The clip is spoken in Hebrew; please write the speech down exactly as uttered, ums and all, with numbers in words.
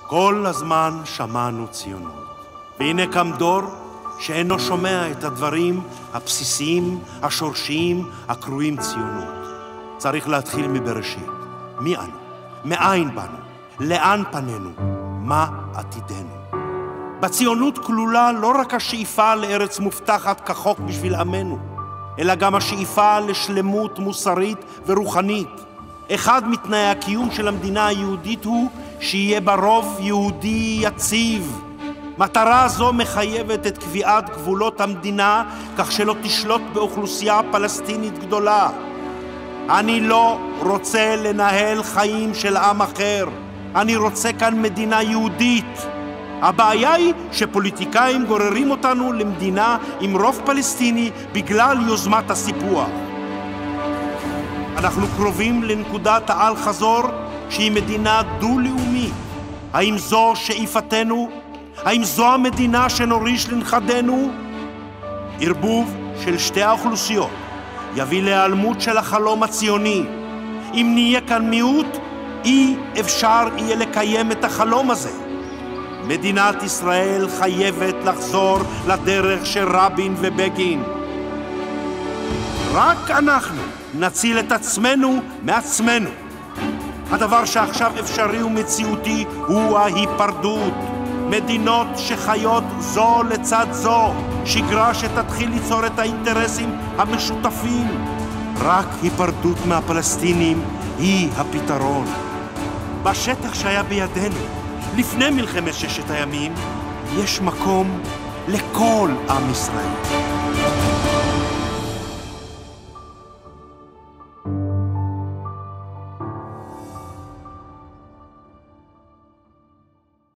כל הזמן שמענו ציונות, והנה קם דור שאינו שומע את הדברים הבסיסיים, השורשיים, הקרויים ציונות. צריך להתחיל מבראשית. מי אנו? מאין באנו? לאן פנינו? מה עתידנו? בציונות כלולה לא רק השאיפה לארץ מובטחת כחוק בשביל עמנו, אלא גם השאיפה לשלמות מוסרית ורוחנית. אחד מתנאי הקיום של המדינה היהודית הוא שיהיה בה רוב יהודי יציב. מטרה זו מחייבת את קביעת גבולות המדינה כך שלא תשלוט באוכלוסייה פלסטינית גדולה. אני לא רוצה לנהל חיים של עם אחר. אני רוצה כאן מדינה יהודית. הבעיה היא שפוליטיקאים גוררים אותנו למדינה עם רוב פלסטיני בגלל יוזמת הסיפוח. אנחנו קרובים לנקודת העל חזור שהיא מדינה דו-לאומית. האם זו שאיפתנו? האם זו המדינה שנוריש לנכדינו? ערבוב של שתי האוכלוסיות יביא להיעלמות של החלום הציוני. אם נהיה כאן מיעוט, אי אפשר יהיה לקיים את החלום הזה. מדינת ישראל חייבת לחזור לדרך של רבין ובגין. רק אנחנו נציל את עצמנו מעצמנו. הדבר שעכשיו אפשרי ומציאותי הוא ההיפרדות. מדינות שחיות זו לצד זו, שגרה שתתחיל ליצור את האינטרסים המשותפים. רק היפרדות מהפלסטינים היא הפתרון. בשטח שהיה בידינו, לפני מלחמת ששת הימים, יש מקום לכל עם ישראל.